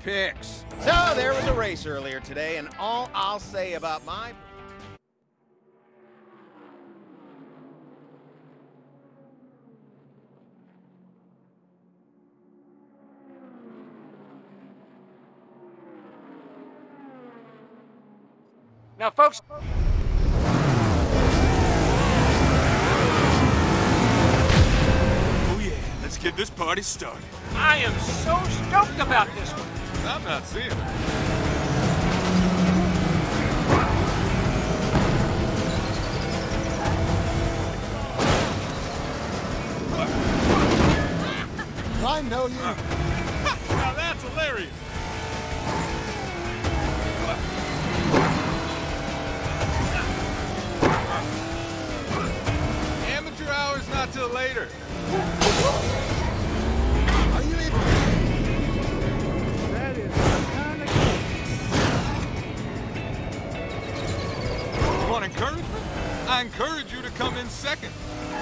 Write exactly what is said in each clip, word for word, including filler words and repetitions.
picks. So there was a race earlier today, and all I'll say about my... Now, folks... Oh yeah, let's get this party started. I am so stoked about this one. I'm not seeing it. I know you. Now that's hilarious. Amateur hour's not till later. Are you even... That is kind of You want encouragement? I encourage you to come in second.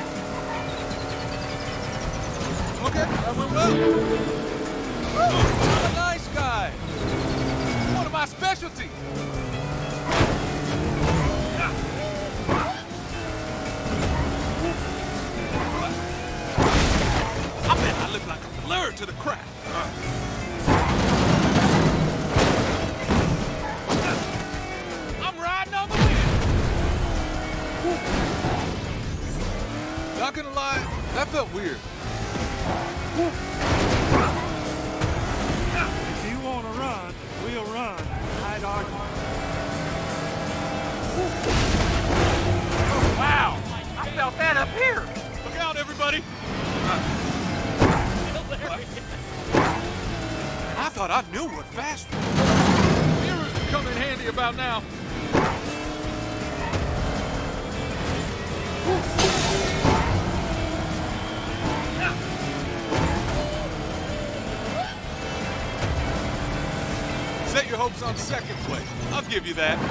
Okay, that went well. Oh, a nice guy. One of my specialties. I bet I look like a blur to the crowd. I'm riding on the wind. Not gonna lie, that felt weird. If you want to run, we'll run. I'd argue. wow. I felt that up here. Look out, everybody! I thought I knew what fast was. Mirrors would come in handy about now. Set your hopes on second place. I'll give you that.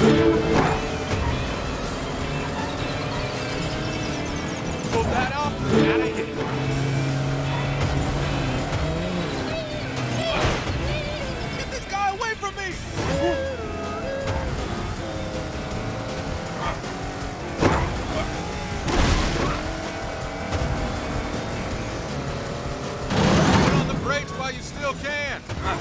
Pull that off, out of here. Get this guy away from me! Put on the brakes while you still can.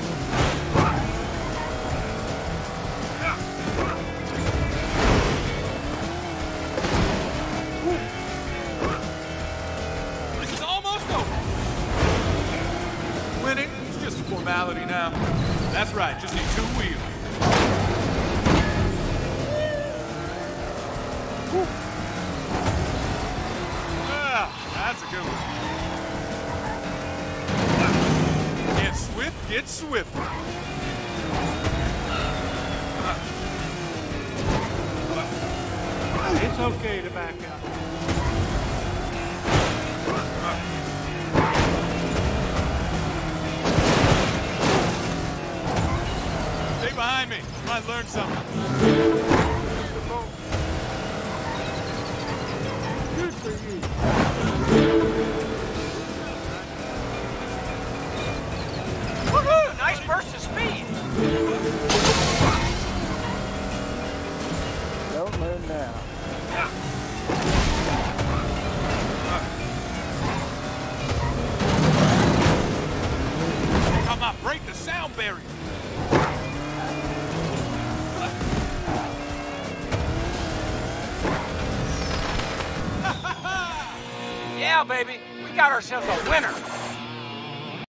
This is almost over. Winning is just a formality now. That's right, just need two wheels. Ah, that's a good one. Get swift, get swift. It's okay to back up. Stay behind me. You might learn something. Good for you. Woohoo! Nice burst of speed. Don't learn now. I might break the sound barrier. Yeah, baby. We got ourselves a winner.